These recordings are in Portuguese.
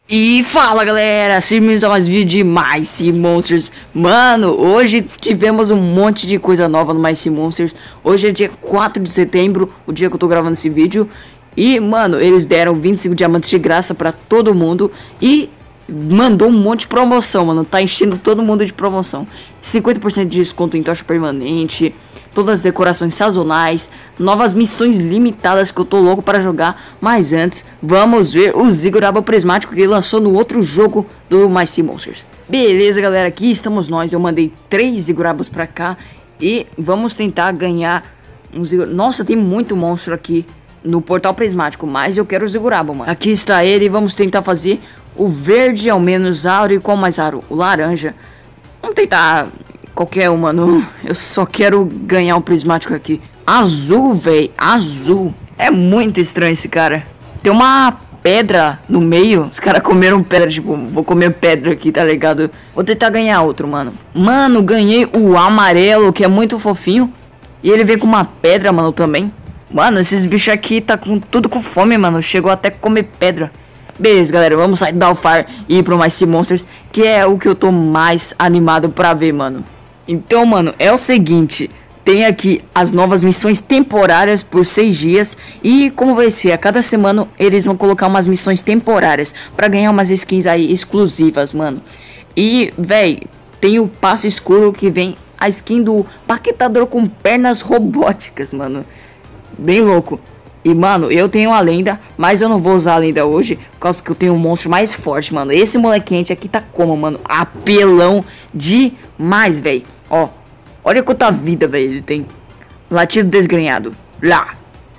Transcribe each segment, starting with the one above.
E fala galera, bem-vindos a mais vídeo de Mighty Monsters. Mano, hoje tivemos um monte de coisa nova no Mighty Monsters. Hoje é dia 4 de setembro, o dia que eu tô gravando esse vídeo. E mano, eles deram 25 diamantes de graça pra todo mundo. E mandou um monte de promoção, mano. Tá enchendo todo mundo de promoção. 50% de desconto em tocha permanente, todas as decorações sazonais, novas missões limitadas que eu tô louco para jogar. Mas antes, vamos ver o Ziguraba Prismático que ele lançou no outro jogo do Mighty Monsters. Beleza, galera, aqui estamos nós. Eu mandei 3 Zigurabas pra cá e vamos tentar ganhar um Ziguraba. Nossa, tem muito monstro aqui no portal prismático, mas eu quero o Ziguraba, mano. Aqui está ele e vamos tentar fazer o verde ao menos raro. E qual mais raro? O laranja. Vamos tentar qualquer um, mano. Eu só quero ganhar um prismático aqui. Azul, velho. Azul. É muito estranho esse cara. Tem uma pedra no meio. Os caras comeram pedra. Tipo, vou comer pedra aqui, tá ligado? Vou tentar ganhar outro, mano. Mano, ganhei o amarelo, que é muito fofinho. E ele vem com uma pedra, mano, também. Mano, esses bichos aqui tá com tudo com fome, mano. Chegou até a comer pedra. Beleza, galera, vamos sair do Alfar e ir pro Mighty Monsters, que é o que eu tô mais animado pra ver, mano. Então, mano, é o seguinte, tem aqui as novas missões temporárias por 6 dias. E como vai ser, a cada semana eles vão colocar umas missões temporárias pra ganhar umas skins aí exclusivas, mano. E, véi, tem o passe escuro que vem a skin do paquetador com pernas robóticas, mano. Bem louco. E, mano, eu tenho a lenda, mas eu não vou usar a lenda hoje, por causa que eu tenho um monstro mais forte, mano. Esse molequente aqui tá como, mano? Apelão demais, velho. Ó, olha quanta vida, velho, ele tem. Latido desgrenhado. Lá.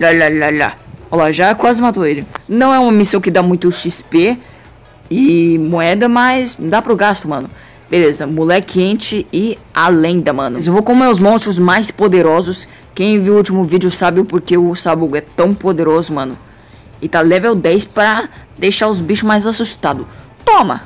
Olha lá, já quase matou ele. Não é uma missão que dá muito XP e moeda, mas dá pro gasto, mano. Beleza, moleque quente e a lenda, mano. Eu vou com meus monstros mais poderosos. Quem viu o último vídeo sabe o porquê o Sabugo é tão poderoso, mano. E tá level 10 pra deixar os bichos mais assustados. Toma!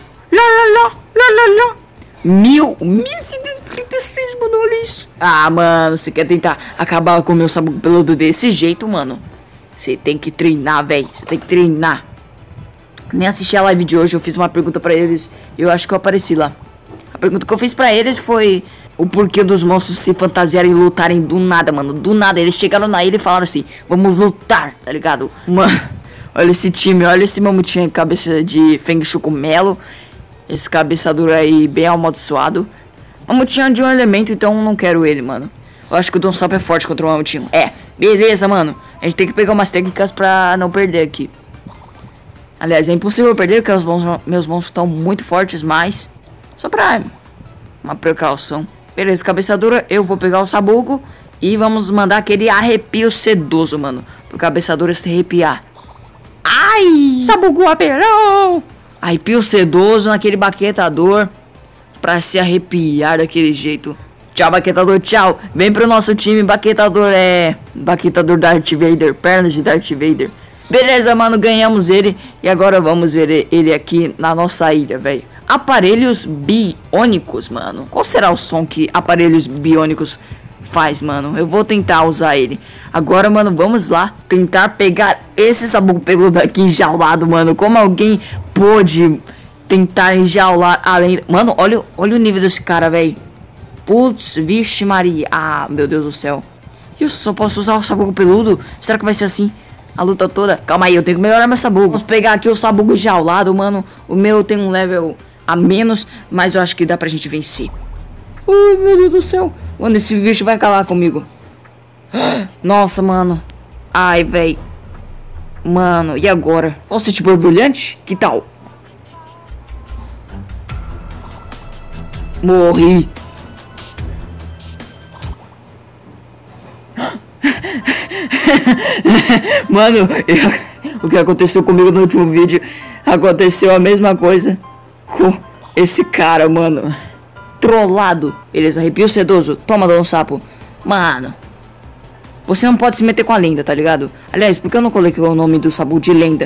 1136, mano, olha isso. Ah, mano, você quer tentar acabar com o meu Sabugo peludo desse jeito, mano? Você tem que treinar, velho. Você tem que treinar. Nem assisti a live de hoje, eu fiz uma pergunta pra eles. Eu acho que eu apareci lá. A pergunta que eu fiz pra eles foi o porquê dos monstros se fantasiarem e lutarem do nada, mano. Do nada, eles chegaram na ilha e falaram assim: vamos lutar, tá ligado? Mano, olha esse time, olha esse mamutinho, cabeça de Feng Shui com melo. Esse cabeçador aí bem amaldiçoado. Mamutinho é de um elemento, então não quero ele, mano. Eu acho que o Don Sop é forte contra o mamutinho. É, beleza, mano. A gente tem que pegar umas técnicas pra não perder aqui. Aliás, é impossível perder porque meus monstros estão muito fortes, mas só pra uma precaução. Beleza, cabeçadora, eu vou pegar o Sabugo e vamos mandar aquele arrepio sedoso, mano, pro cabeçadora se arrepiar. Ai! Sabugo apelão! Arrepio sedoso naquele baquetador pra se arrepiar daquele jeito. Tchau, baquetador, tchau. Vem pro nosso time, baquetador baquetador Darth Vader, pernas de Darth Vader. Beleza, mano, ganhamos ele. E agora vamos ver ele aqui na nossa ilha, velho. Aparelhos biônicos, mano. Qual será o som que aparelhos biônicos faz, mano? Eu vou tentar usar ele. Agora, mano, vamos lá tentar pegar esse Sabugo peludo aqui enjaulado, mano. Como alguém pôde tentar enjaular além... Mano, olha o nível desse cara, velho. Putz, vixe Maria. Ah, meu Deus do céu. Eu só posso usar o Sabugo peludo? Será que vai ser assim a luta toda? Calma aí, eu tenho que melhorar meu Sabugo. Vamos pegar aqui o Sabugo enjaulado, mano. O meu tem um level a menos, mas eu acho que dá pra gente vencer. Ai, meu Deus do céu. Mano, esse bicho vai acabar comigo. Nossa, mano. Ai, velho. Mano, e agora? Posso ser tipo borbulhante? Que tal? Morri. Mano, o que aconteceu comigo no último vídeo aconteceu a mesma coisa com esse cara, mano. Trollado. Beleza, arrepio sedoso. Toma, Dom Sapo. Mano, você não pode se meter com a lenda, tá ligado? Aliás, por que eu não coloquei o nome do Sabu de lenda?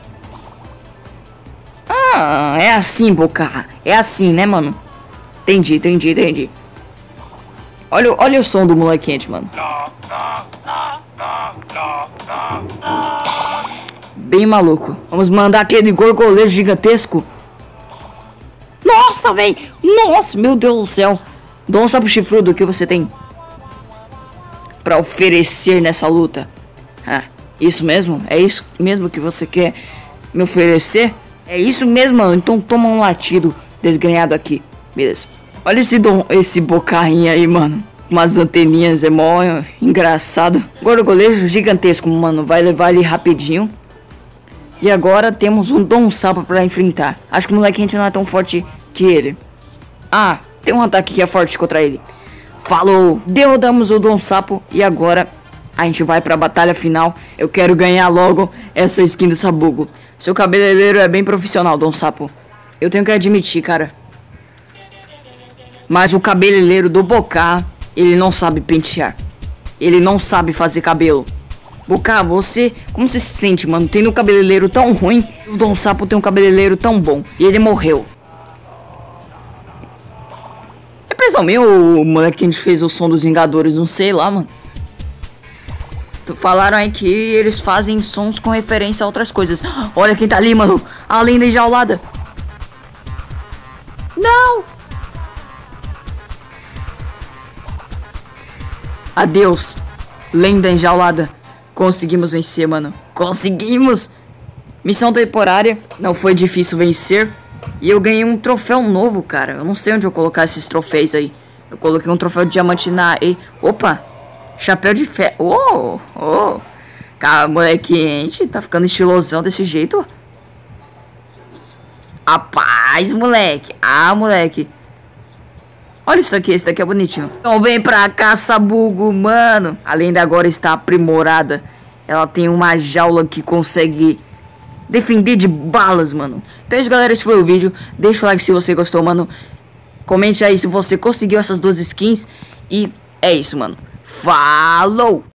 Ah, é assim, boca. É assim, né, mano? Entendi. Olha o som do moleque quente, mano. bem maluco. Vamos mandar aquele gorgolejo gigantesco. Nossa, velho. Nossa, meu Deus do céu. Dá um sapo chifrudo, o que você tem pra oferecer nessa luta? Ah, isso mesmo? É isso mesmo que você quer me oferecer? É isso mesmo, mano. Então toma um latido desgrenhado aqui. Beleza. Olha esse bocarrinha aí, mano. Umas anteninhas, é mó engraçado. Gorgolejo gigantesco, mano. Vai levar ele rapidinho. E agora temos um Dom Sapo pra enfrentar. Acho que o moleque não é tão forte que ele. Ah, tem um ataque que é forte contra ele. Falou! Derrotamos o Dom Sapo. E agora a gente vai pra batalha final. Eu quero ganhar logo essa skin do Sabugo. Seu cabeleireiro é bem profissional, Dom Sapo. Eu tenho que admitir, cara. Mas o cabeleireiro do Boká, ele não sabe pentear. Ele não sabe fazer cabelo. Boká, você... como você se sente, mano? Tendo um cabeleireiro tão ruim. O Dom Sapo tem um cabeleireiro tão bom. E ele morreu. É pessoal meu, o moleque que a gente fez o som dos Vingadores, não sei lá, mano. Falaram aí que eles fazem sons com referência a outras coisas. Olha quem tá ali, mano. A lenda enjaulada. Não! Adeus, lenda enjaulada. Conseguimos vencer, mano. Conseguimos! Missão temporária. Não foi difícil vencer. E eu ganhei um troféu novo, cara. Eu não sei onde eu colocar esses troféus aí. Eu coloquei um troféu de diamante na... Opa! Chapéu de fé. Oh! Oh! Cara, moleque, a gente tá ficando estilosão desse jeito. Rapaz, moleque. Ah, moleque. Olha isso daqui, esse daqui é bonitinho. Então vem pra cá, Sabugo, mano. A lenda agora está aprimorada. Ela tem uma jaula que consegue defender de balas, mano. Então é isso, galera, esse foi o vídeo. Deixa o like se você gostou, mano. Comente aí se você conseguiu essas duas skins. E é isso, mano. Falou!